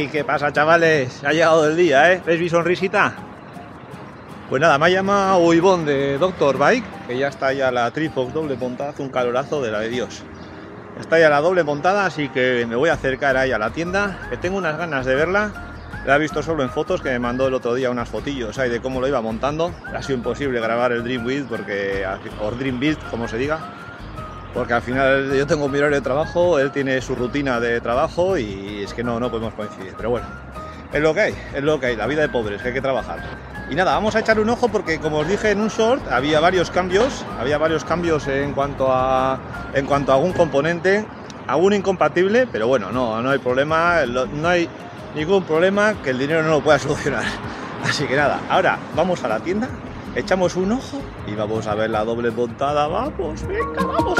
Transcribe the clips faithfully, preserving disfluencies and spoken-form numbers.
Hey, ¿qué pasa, chavales? Ha llegado el día, ¿eh? ¿Ves mi sonrisita? Pues nada, me ha llamado Ivonne de Doctor Bike, que ya está ya la Trifox doble montada, hace un calorazo de la de Dios. Está ya la doble montada, así que me voy a acercar ahí a la tienda, que tengo unas ganas de verla. La he visto solo en fotos, que me mandó el otro día unas fotillos ahí de cómo lo iba montando. Ha sido imposible grabar el Dream Build, porque, o Dream Build, como se diga, porque al final yo tengo mi horario de trabajo, él tiene su rutina de trabajo y es que no, no podemos coincidir. Pero bueno, es lo que hay, es lo que hay, la vida de pobres, que hay que trabajar. Y nada, vamos a echar un ojo porque, como os dije en un short, había varios cambios, había varios cambios en cuanto a, en cuanto a algún componente, algún incompatible, pero bueno, no, no hay problema, no hay ningún problema que el dinero no lo pueda solucionar. Así que nada, ahora vamos a la tienda, echamos un ojo y vamos a ver la doble montada. Vamos, venga, vamos.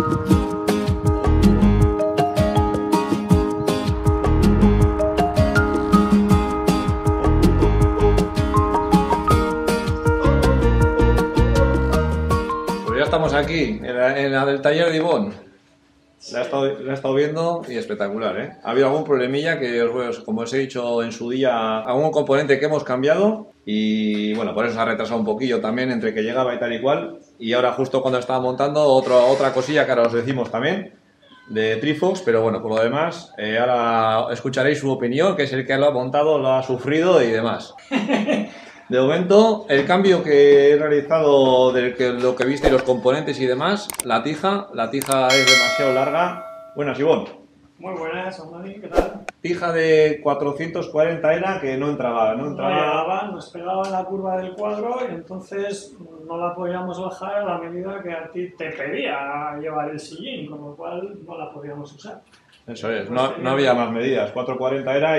Pues ya estamos aquí, en la, en la del taller de Ivonne. La he, estado, la he estado viendo y espectacular, ¿eh? Ha habido algún problemilla que, os, como os he dicho en su día, algún componente que hemos cambiado y bueno, por eso se ha retrasado un poquillo también entre que llegaba y tal y cual. Y ahora justo cuando estaba montando otro, otra cosilla que ahora os decimos también de Trifox, pero bueno, por lo demás, eh, ahora escucharéis su opinión, que es el que lo ha montado, lo ha sufrido y demás. De momento, el cambio que he realizado de que, lo que viste y los componentes y demás, la tija, la tija es demasiado larga. Buenas, Ivonne. Muy buenas, Omani, ¿qué tal? Tija de cuatrocientos cuarenta era que no entraba, no entraba. No llegaba, nos pegaba en la curva del cuadro y entonces no la podíamos bajar a la medida que a ti te pedía llevar el sillín, con lo cual no la podíamos usar. Eso es, no, no había más medidas, cuatrocientos cuarenta era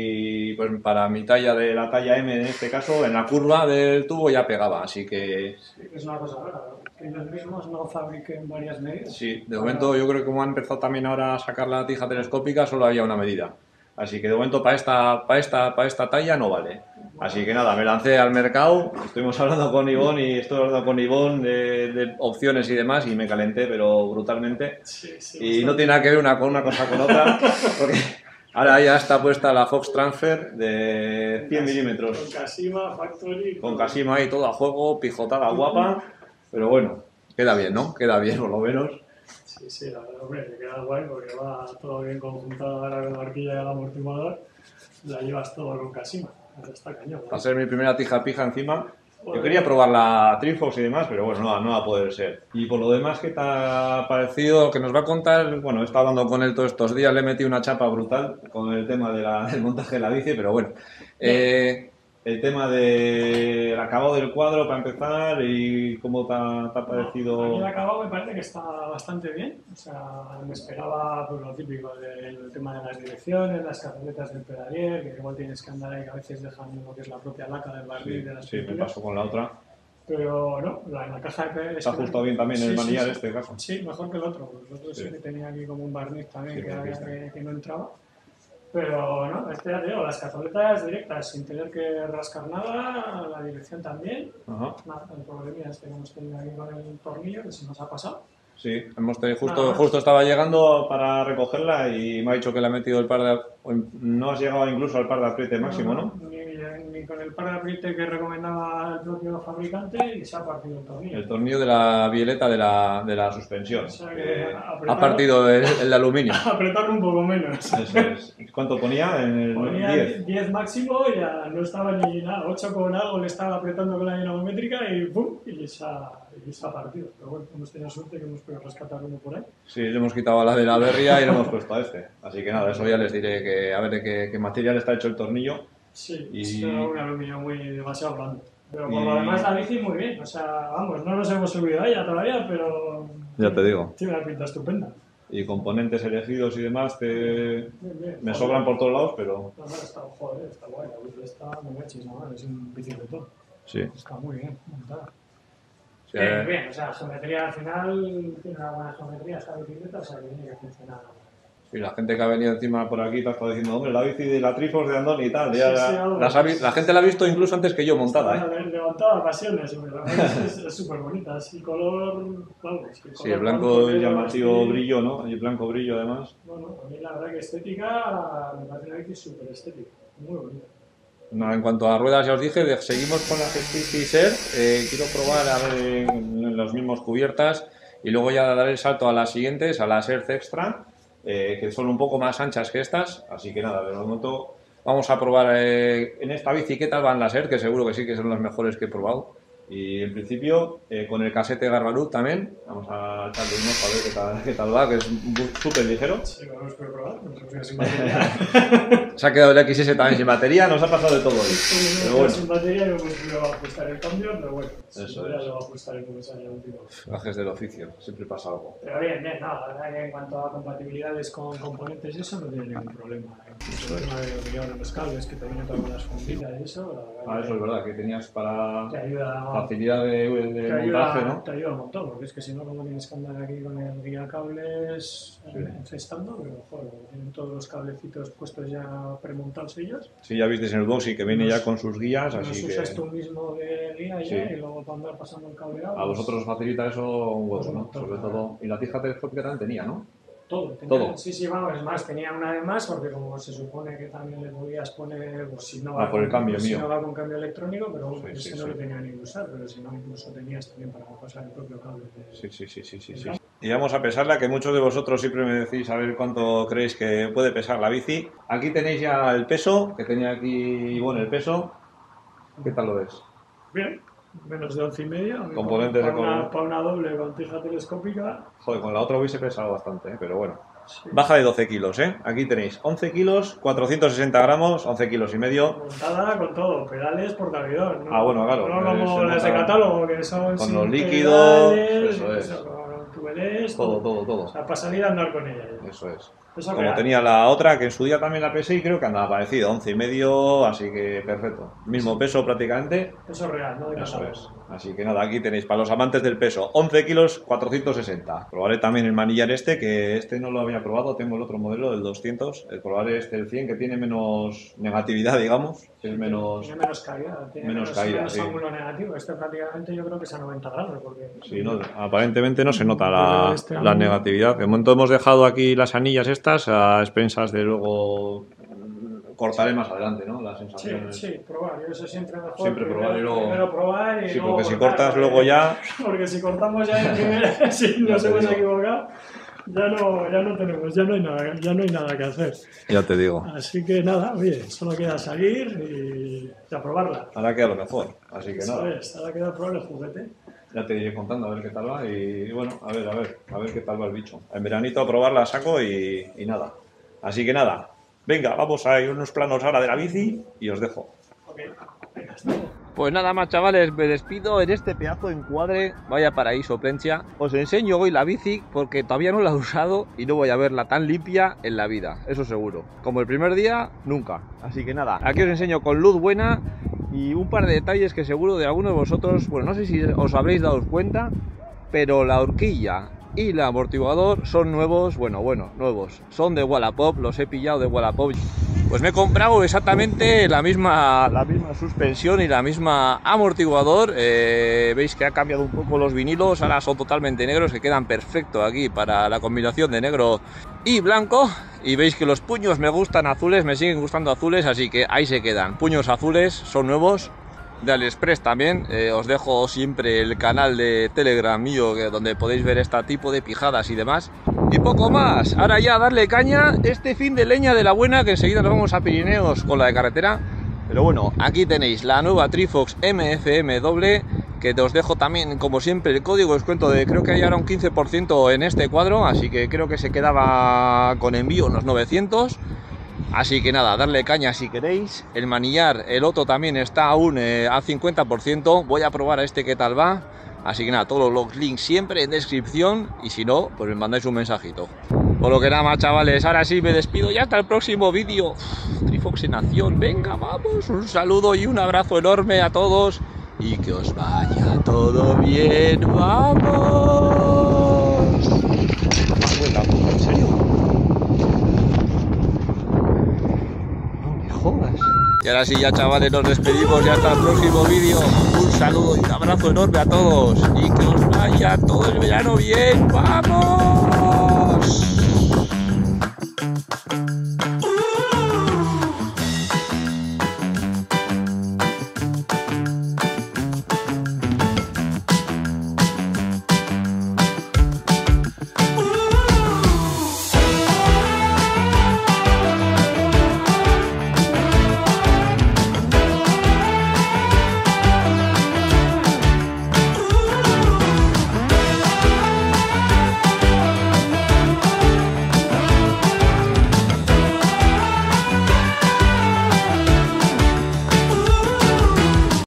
y pues para mi talla de la talla M en este caso, en la curva del tubo ya pegaba, así que... Sí, es una cosa rara, que ellos mismos no fabriquen varias medidas. Sí, de momento yo creo que como han empezado también ahora a sacar la tija telescópica solo había una medida. Así que de momento para esta, para esta, para esta talla no vale. Así que nada, me lancé al mercado, estuvimos hablando con Ivonne y estoy hablando con Ivonne de, de opciones y demás y me calenté, pero brutalmente. Sí, sí, y no tiene nada que ver una, con una cosa con otra, porque ahora ya está puesta la Fox Transfer de cien milímetros. Con Kashima, Factory. Con Kashima ahí todo a juego, pijotada guapa, pero bueno, queda bien, ¿no? Queda bien por lo menos. Sí, sí, la verdad, hombre, te queda guay porque va todo bien conjuntado ahora con la horquilla y el amortiguador. La llevas todo con Kashima, está cañón. Va a ser mi primera tija pija encima. Yo quería probar la Trifox y demás, pero bueno, no, no va a poder ser. Y por lo demás, ¿qué te ha parecido? Lo que nos va a contar, bueno, he estado hablando con él todos estos días, le he metido una chapa brutal con el tema de la, del montaje de la bici, pero bueno. Eh, el tema del acabado del cuadro, para empezar, y cómo te ha, te ha parecido... No, a mí el acabado me parece que está bastante bien. O sea, me esperaba pues, lo típico del tema de las direcciones, las cazoletas del pedalier, que igual tienes que andar ahí, que a veces dejan lo que es la propia laca del barril sí, de las sí, pinturas. me pasó con la otra. Pero no, la, en la caja de pedales... Está ajustado bien también sí, el manillar sí, en este caso. Sí, mejor que el otro. El otro sí, sí que tenía aquí como un barniz también sí, que, había, que, que no entraba. Pero no, este ya te digo, las cazoletas directas sin tener que rascar nada, la dirección también. Ajá. Nada, el problema es que hemos tenido aquí con el tornillo que se nos ha pasado. Sí, hemos tenido, justo, justo estaba llegando para recogerla y me ha dicho que le ha metido el par de... No has llegado incluso al par de apriete máximo, ¿no? ¿no? Ni, ni con el par de apriete que recomendaba el propio fabricante y se ha partido el tornillo. El tornillo de la bieleta de la, de la suspensión. O sea que apretar, ha partido el, el de aluminio. Apretar un poco menos. Eso es. ¿Cuánto ponía? En el ponía diez. diez máximo y ya no estaba ni nada. ocho con algo le estaba apretando con la dinamométrica y ¡pum! Y se ha, y se ha partido. Pero bueno, hemos tenido suerte que hemos podido rescatar uno por ahí. Sí, le hemos quitado a la de la berria y le hemos puesto a este. Así que nada, eso ya les diré que a ver de qué, qué material está hecho el tornillo. Sí, y... es un aluminio muy demasiado blando. Pero por y... lo demás la bici muy bien. O sea, vamos, no nos hemos subido a ella todavía, pero... Ya te digo. Tiene una pinta estupenda. Y componentes elegidos y demás te... bien, bien. Me joder. sobran por todos lados, pero... No, no, está, joder, está guay. La bici está muy machismo, es un bicicletón. Sí. Está muy bien montada. Sí, bien, bien, o sea, geometría al final tiene una buena geometría esta bicicleta, o sea que tiene que funcionar. Y la gente que ha venido encima por aquí te ha estado diciendo, hombre, la bici de la Trifox de Andoni y tal. Ya, Sí, sí, algo. las ha vi- la gente la ha visto incluso antes que yo montada, ¿eh? Bueno, levantaba pasiones, hombre, la verdad es súper bonita, así color, vamos. Sí, color el blanco blanco, el llamativo así. brillo, ¿no? El blanco brillo además. Bueno, a mí la verdad que estética, me parece una bici súper estética, muy bonita. Nada, en cuanto a ruedas ya os dije, de- seguimos con las Speedfisher, eh, quiero probar a ver en, en los mismos cubiertas y luego ya dar el salto a las siguientes, a las Earth Extra, eh, que son un poco más anchas que estas, así que nada, de momento vamos a probar eh, en esta bici qué tal van las Earth, que seguro que sí que son las mejores que he probado. Y en principio, eh, con el casete Garbarut también, vamos a echarle un ojo a ver qué tal, qué tal va, que es súper ligero. Sí, lo hemos podido probar, nos hemos quedado sin batería. Se ha quedado el X S también sin batería, nos ha pasado de todo hoy. Nos Pero hemos quedado bueno, sin batería y no hemos podido ajustar el cambio, pero bueno, Eso sin duda es. lo ajustaré como sea el último. gajes del oficio, siempre pasa algo. Pero bien, bien, no, la verdad que en cuanto a compatibilidades con componentes y eso no tiene ningún problema. Incluso el tema de lo que llevan los cables, que te vienen todas las fundidas y eso, la verdad Ah, eso es verdad, que tenías para te ayuda, facilidad de, de te, montaje, ayuda, ¿no? te ayuda un montón, porque es que si no, como tienes que andar aquí con el guía cables Sí. encestando, pero joder, tienen todos los cablecitos puestos ya premontados ellos. Sí, ya visteis en el box y que viene Los- ya con sus guías, Los así usas que tú mismo de guía Sí. ya y luego para andar pasando el cableado. a vosotros os facilita eso un Pues huevo, un ¿no? montón, Sobre claro. todo. Y la tija telescópica también tenía, ¿no? Todo, tenía- Todo. Sí, sí, vamos, es más, tenía una de más porque como se supone que también le podías poner, pues si no Ah, va, por el con, cambio si mío. no va con cambio electrónico, pero bueno, Sí, ese sí, no sí. lo tenía ni que usar, pero si no incluso tenías también para pasar el propio cable. de- Sí, sí, sí, sí, sí, del sí. cable. Y vamos a pesarla, que muchos de vosotros siempre me decís a ver cuánto creéis que puede pesar la bici. Aquí tenéis ya el peso, que tenía aquí, bueno, el peso. ¿Qué tal lo ves? Bien, menos de once y medio. Componentes para, de una, color. para una doble con tija telescópica. Joder, con la otra hubiese pesado bastante, ¿eh? Pero bueno. Sí. Baja de doce kilos, ¿eh? Aquí tenéis once kilos, cuatrocientos sesenta gramos, once kilos y medio. Montada con todo, pedales por cabidón. ¿no? Ah, bueno, claro, No eh, como se las de nota catálogo, que son con sin los líquidos, pedales, eso es. con tubelés, Todo, todo, O todo. sea, para salir a andar con ella. ya. Eso es. Eso es Como real. tenía la otra, que en su día también la pesé y creo que andaba parecido, once y medio, así que perfecto. Mismo peso prácticamente. Eso es real, no de Eso catálogo. es. Así que nada, aquí tenéis para los amantes del peso, once kilos, cuatrocientos sesenta. Probaré también el manillar este, que este no lo había probado, tengo el otro modelo, el doscientos. El probaré este, el cien, que tiene menos negatividad, digamos, que es menos... Tiene menos caída, tiene menos menos, caída, menos sí. ángulo negativo. Este prácticamente yo creo que es a noventa grados. Porque Sí, no, aparentemente no se nota Pero la, este la ángulo- negatividad. De momento hemos dejado aquí las anillas estas a expensas de luego mm, cortaré más adelante, ¿no? Las Sí, sensaciones. sí, probar. Yo eso siempre mejor. Siempre primero- probar y luego- Primero probar y Sí, luego porque si cortar, cortas porque- luego ya... Porque si cortamos ya en primera, si Ya nos te hemos digo. equivocado, ya no, ya no tenemos, ya no hay nada, ya no hay nada que hacer. Ya te digo. Así que nada, oye, solo queda salir y, y a probarla. Ahora queda lo mejor. Así que nada. ¿Sabes? Ahora queda probar el juguete. Ya te iré contando a ver qué tal va y bueno, a ver, a ver, a ver qué tal va el bicho. En veranito a probarla saco y, y nada. Así que nada, venga, vamos a ir unos planos ahora de la bici y os dejo. Ok, venga, hasta luego. Pues nada más, chavales, me despido en este pedazo de encuadre. Vaya paraíso, Plencia. Os enseño hoy la bici porque todavía no la he usado y no voy a verla tan limpia en la vida, eso seguro. Como el primer día, nunca. Así que nada, aquí os enseño con luz buena y un par de detalles que seguro de algunos de vosotros, bueno, no sé si os habréis dado cuenta, pero la horquilla y el amortiguador son nuevos, bueno, bueno, nuevos. Son de Wallapop, los he pillado de Wallapop. Pues me he comprado exactamente la misma, la misma suspensión y la misma amortiguador. Eh, veis que ha cambiado un poco los vinilos, ahora son totalmente negros, que quedan perfecto aquí para la combinación de negro y blanco. Y veis que los puños me gustan azules, me siguen gustando azules, así que ahí se quedan. Puños azules, son nuevos. De AliExpress también, eh, os dejo siempre el canal de Telegram mío que, donde podéis ver este tipo de pijadas y demás. Y poco más, ahora ya darle caña este fin de leña de la buena, que enseguida nos vamos a Pirineos con la de carretera. Pero bueno, aquí tenéis la nueva Trifox M F M doble, que te os dejo también como siempre el código de descuento de, creo que hay ahora un quince por ciento en este cuadro, así que creo que se quedaba con envío unos novecientos. Así que nada, darle caña si queréis. El manillar, el otro también está aún eh, al cincuenta por ciento. Voy a probar a este qué tal va. Así que nada, todos los links siempre en descripción. Y si no, pues me mandáis un mensajito. Por lo que nada más, chavales, ahora sí me despido. Ya hasta el próximo vídeo. Trifox en acción. Venga, vamos. Un saludo y un abrazo enorme a todos. Y que os vaya todo bien. ¡Vamos! ¿En serio? Y ahora sí ya, chavales, nos despedimos ya hasta el próximo vídeo. Un saludo y un abrazo enorme a todos y que os vaya todo el verano bien. ¡Vamos!